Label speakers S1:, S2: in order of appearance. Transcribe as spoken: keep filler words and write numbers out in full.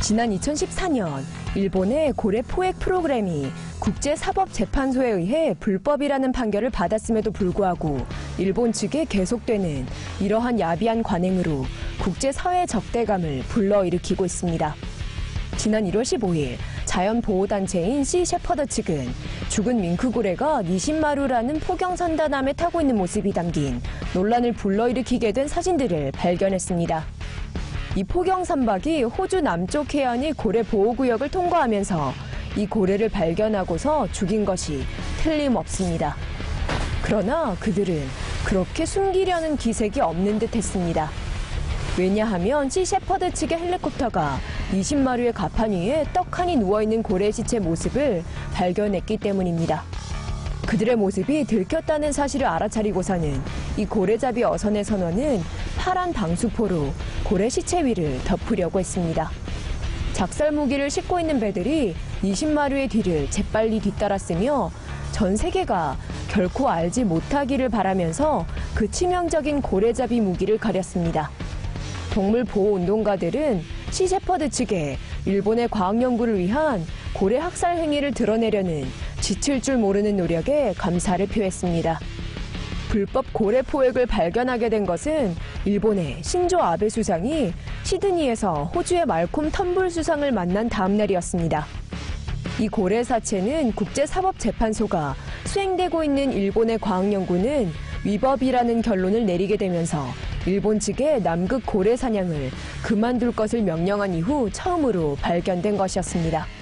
S1: 지난 이천십사 년 일본의 고래 포획 프로그램이 국제사법재판소에 의해 불법이라는 판결을 받았음에도 불구하고 일본 측에 계속되는 이러한 야비한 관행으로 국제사회 적대감을 불러일으키고 있습니다. 지난 일월 십오일 자연보호단체인 시셰퍼드 측은 죽은 밍크고래가 니신마루라는 포경산다남에 타고 있는 모습이 담긴 논란을 불러일으키게 된 사진들을 발견했습니다. 이 포경산박이 호주 남쪽 해안의 고래 보호구역을 통과하면서 이 고래를 발견하고서 죽인 것이 틀림없습니다. 그러나 그들은 그렇게 숨기려는 기색이 없는 듯 했습니다. 왜냐하면 시셰퍼드 측의 헬리콥터가 니신마루의 가판 위에 떡하니 누워있는 고래 시체 모습을 발견했기 때문입니다. 그들의 모습이 들켰다는 사실을 알아차리고서는 이 고래잡이 어선의 선원은 파란 방수포로 고래 시체 위를 덮으려고 했습니다. 작살 무기를 싣고 있는 배들이 니신마루의 뒤를 재빨리 뒤따랐으며 전 세계가 결코 알지 못하기를 바라면서 그 치명적인 고래잡이 무기를 가렸습니다. 동물보호운동가들은 시셰퍼드 측에 일본의 과학연구를 위한 고래 학살 행위를 드러내려는 지칠 줄 모르는 노력에 감사를 표했습니다. 불법 고래 포획을 발견하게 된 것은 일본의 신조 아베 수상이 시드니에서 호주의 말콤 텀블 수상을 만난 다음 날이었습니다. 이 고래 사체는 국제사법재판소가 수행되고 있는 일본의 과학연구는 위법이라는 결론을 내리게 되면서 일본 측의 남극 고래 사냥을 그만둘 것을 명령한 이후 처음으로 발견된 것이었습니다.